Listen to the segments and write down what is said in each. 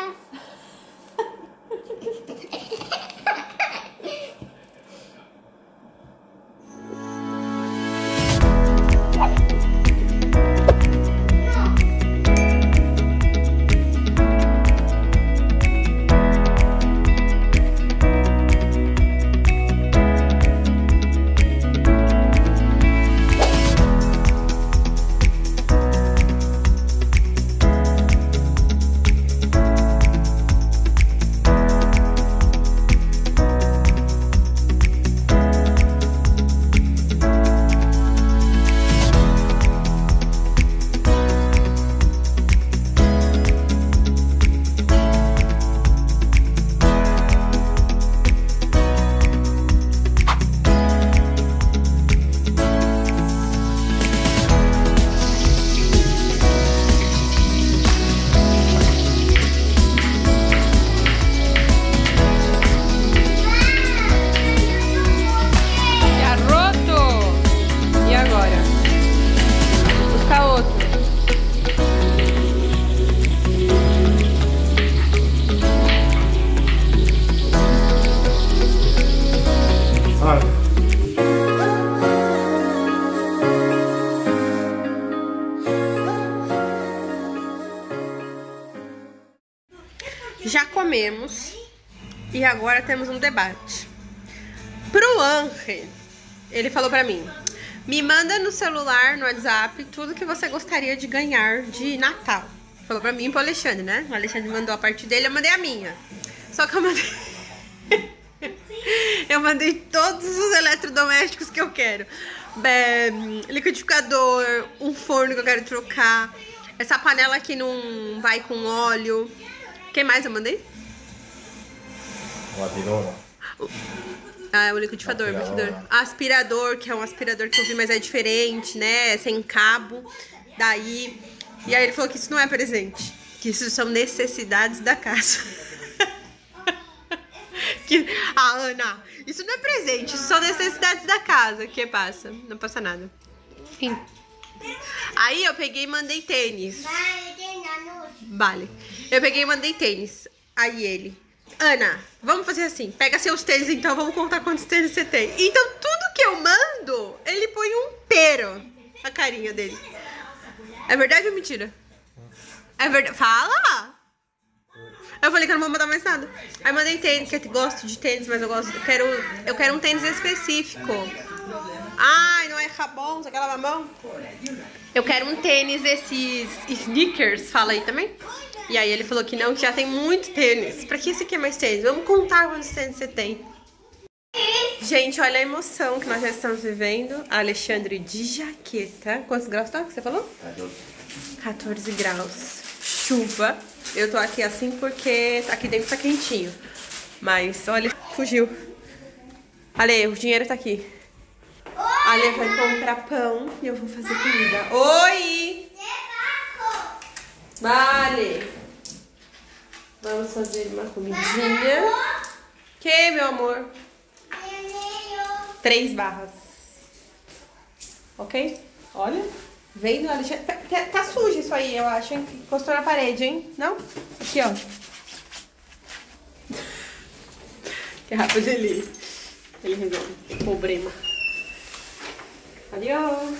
Já comemos e agora temos um debate. Pro Ange, ele falou pra mim: me manda no celular, no WhatsApp, tudo que você gostaria de ganhar de Natal. Falou pra mim e pro Alexandre, né? O Alexandre mandou a parte dele, eu mandei a minha. Só que eu mandei... eu mandei todos os eletrodomésticos que eu quero. Liquidificador, um forno que eu quero trocar, essa panela que não vai com óleo. Quem mais eu mandei? Uma virona. Ah, o liquidificador, aspirador, que é um aspirador que eu vi, mas é diferente, né? É sem cabo. Daí. E aí ele falou que isso não é presente. Que isso são necessidades da casa. Ana, isso não é presente, isso são necessidades da casa. Que passa? Não passa nada. Enfim. Aí eu peguei e mandei tênis. Vale. Eu peguei e mandei tênis. Aí ele: Ana, vamos fazer assim, pega seus tênis então, vamos contar quantos tênis você tem. Então tudo que eu mando, ele põe um pero na carinha dele. É verdade ou mentira? É verdade. Fala! Eu falei que eu não vou mandar mais nada. Aí mandei tênis, que eu gosto de tênis, mas eu quero um tênis específico. Ai, não é Rabons, aquela mamão? Eu quero um tênis, esses sneakers, fala aí também. E aí ele falou que não, que já tem muito tênis. Pra que você quer mais tênis? Vamos contar quantos tênis você tem. Gente, olha a emoção que nós já estamos vivendo. Alexandre de jaqueta. Quantos graus tá que você falou? 14 graus. Chuva. Eu tô aqui assim porque aqui dentro tá quentinho. Mas, olha, fugiu. Ale, o dinheiro tá aqui. Ale vai comprar pão e eu vou fazer comida. Oi! Vale! Vamos fazer uma comidinha. Que, meu amor? 3 barras. Ok? Olha. Vem do Alexandre. Tá sujo isso aí, eu acho, hein? Encostou na parede, hein? Não? Aqui, ó. Que rápido ele resolve o problema. Adiós.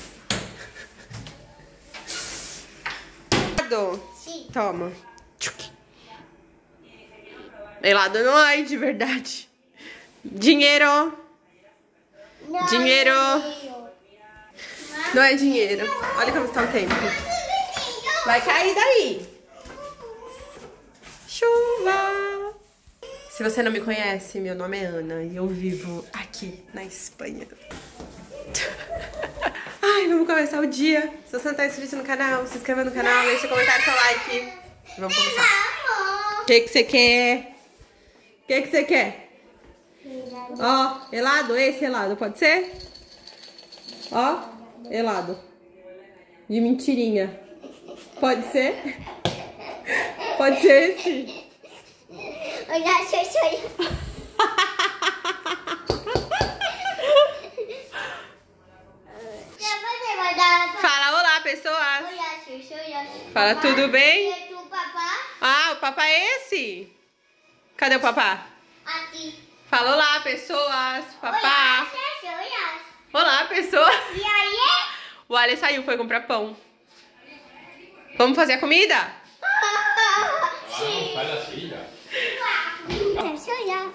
Sim. Toma. Helado não é de verdade. Dinheiro. Não, dinheiro. Não é dinheiro. Olha como está o tempo. Vai cair daí. Chuva. Se você não me conhece, meu nome é Ana e eu vivo aqui na Espanha. Ai, vamos começar o dia. Se você não está inscrito no canal, se inscreva no canal, deixa um comentário, seu like. Vamos começar. O que você quer? O que você quer? Ó, helado? Esse helado, pode ser? Ó, helado. De mentirinha. Pode ser? Pode ser esse? Olha, xoxô. Fala olá, pessoal. Fala tudo bem? Ah, o papá é esse? Cadê o papá? Aqui. Fala olá, pessoas. Papá. Olá, Olá, pessoas. e aí? O Ale saiu, foi comprar pão. Vamos fazer a comida? Sim. Faz assim, já. Deixa eu olhar.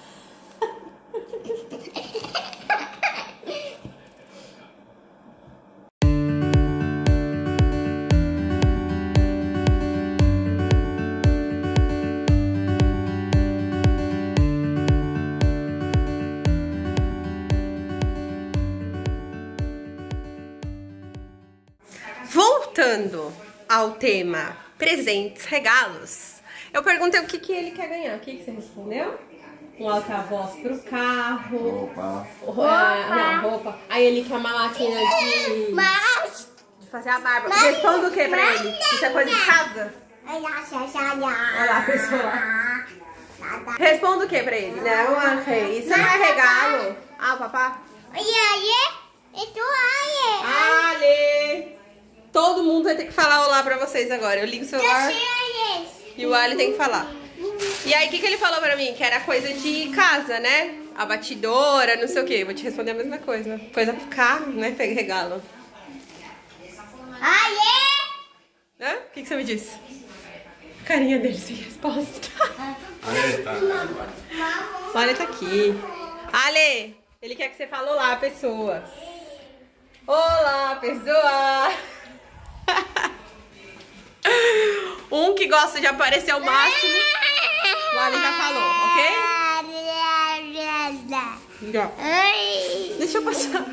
Voltando ao tema presentes, regalos, eu perguntei o que ele quer ganhar. O que você respondeu? Um alta-voz pro carro. Roupa. Não, roupa. Aí ele quer uma máquina de fazer a barba. Responda o que pra ele? Isso é coisa de casa? Olha lá, pessoal. Responda o que pra ele? Não, André, isso não é regalo. Ah, o papá? Ale! Todo mundo vai ter que falar olá pra vocês agora. Eu ligo o celular e o Ali tem que falar. E aí, o que ele falou pra mim? Que era coisa de casa, né? A batidora, não sei o quê. Vou te responder a mesma coisa. Coisa pro carro, né? Pega regalo. Hã? O que você me disse? Carinha dele sem resposta. Ale, tá. O Ale tá aqui. Ale, ele quer que você fale olá, pessoas. Olá, pessoa! Um que gosta de aparecer ao máximo. O Ale já falou, ok? Já. Deixa eu passar.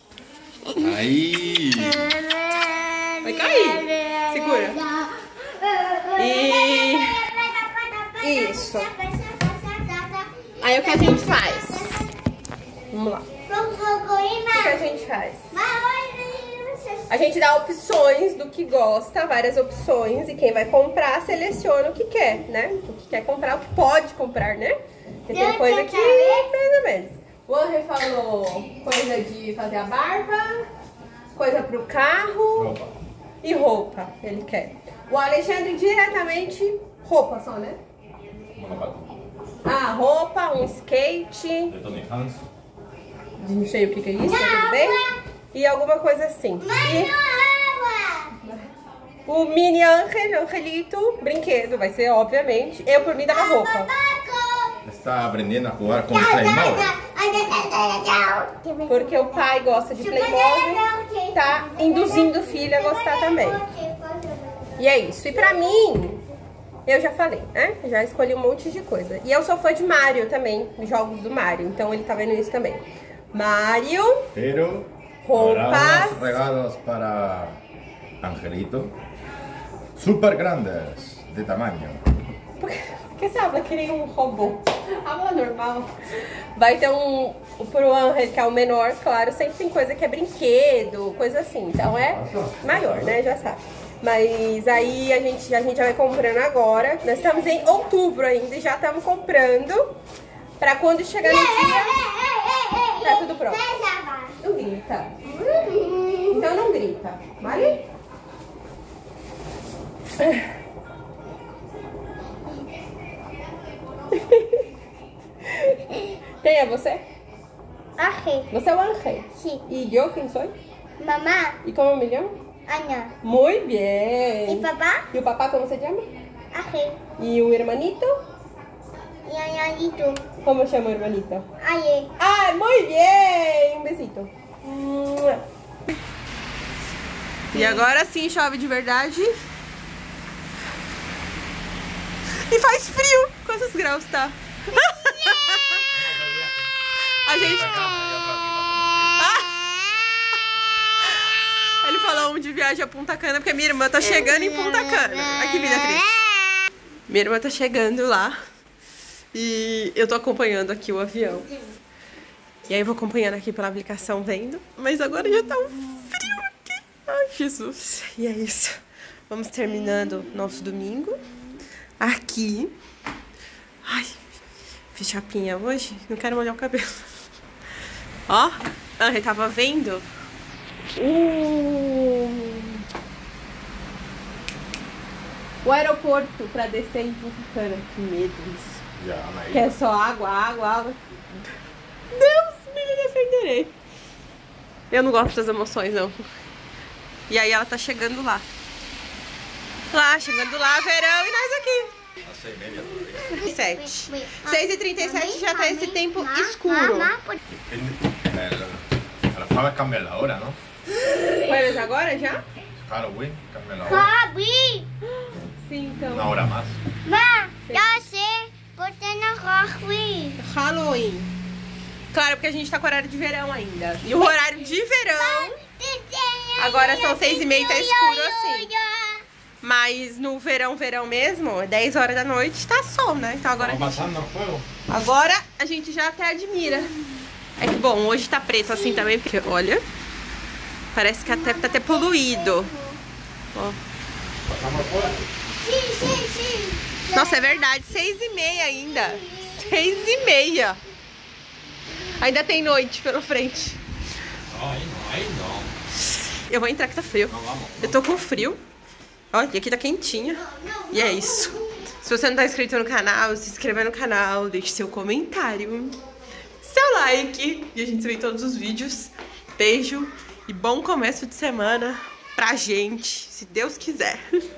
Aí. Vai cair. Segura. Isso. Aí o que a gente faz? Vamos lá. O que a gente faz? A gente dá opções do que gosta, várias opções, e quem vai comprar seleciona o que quer, né? O que quer comprar, o que pode comprar, né? Porque tem coisa que mais ou menos. O André falou coisa de fazer a barba, coisa pro carro Roupa. e roupa, ele quer. O Alexandre diretamente roupa só, né? Ah, roupa, um skate, De Tony Hans. não sei o que é isso, mas tudo bem? E alguma coisa assim. E o mini Angelito, brinquedo, vai ser, obviamente. Eu, por mim, dava roupa. Está aprendendo a jugar com Playmobil. Porque o pai gosta de Playmobil, tá induzindo o filho a gostar também. E é isso. E pra mim, eu já falei, né? Já escolhi um monte de coisa. E eu sou fã de Mario também, jogos do Mario. Então ele tá vendo isso também. Mario, Pero roupas. habrá unos regalos para Angelito. Super grandes de tamaño. Por que você habla que nem um robô? Habla normal. Vai ter um pro Angel, que é o menor, claro, sempre tem coisa que é brinquedo, coisa assim. Então é maior, né? Já sabe. Mas aí a gente já vai comprando agora. Nós estamos em outubro ainda e já estamos comprando pra quando chegar no dia tá tudo pronto. Não grita. Então não grita. Vale? Quem é você? Você é o Angel. Sim. E eu quem sou? Mamá, E como me chamo? Ana. Muito bem. E papá? E o papá como se chama? Aje. E o hermanito? E Anhanito. Como chama o hermanito? Aye. Ah, muito bem. Um besito. E agora sim chove de verdade. E faz frio. Quantos graus tá? A gente... Ele falou um de viagem a Punta Cana, porque minha irmã tá chegando em Punta Cana. Ai, que vida triste. Minha irmã tá chegando lá. E eu tô acompanhando aqui o avião. E aí eu vou acompanhando aqui pela aplicação, vendo. Mas agora já tá um frio aqui. Ai, Jesus. E é isso. Vamos terminando nosso domingo. Aqui. Ai, fiz chapinha hoje. Não quero molhar o cabelo. Ó, eu tava vendo O aeroporto pra descer em Punta. Que medo isso. Ya, una Que isla. é só água, água, água. Deus, me defenderei. Eu não gosto das emoções, não. E aí ela tá chegando lá. Chegando lá, verão, e nós aqui. Las 6:30 todavía. 7. 6h37 já tá esse tempo escuro. A las pavas cambian la hora, ¿no? Mas agora já? Halloween, cambian la hora. Bobby! Sim, então. Una hora más. Ma, já sei. Você não corre. Halloween. Claro, porque a gente tá com horário de verão ainda. E o horário de verão, agora são 6h30, tá escuro assim. Mas no verão mesmo, 10 horas da noite, tá sol, né? Então agora, Vamos pasando el fuego. agora a gente já até admira. É que bom, hoje tá preto assim também, porque olha, parece que até tá até poluído. Ó. Pasamos el fuego. Sim. Nossa, é verdade, 6h30 ainda. 6h30. Ainda tem noite pela frente. Ahí no. Eu vou entrar que tá frio. No vamos. Eu tô com frio. Olha, e aqui tá quentinha. E é isso. Se você não tá inscrito no canal, se inscreva no canal, deixe seu comentário, seu like. E a gente se vê em todos os vídeos. Beijo e bom começo de semana pra gente, se Deus quiser.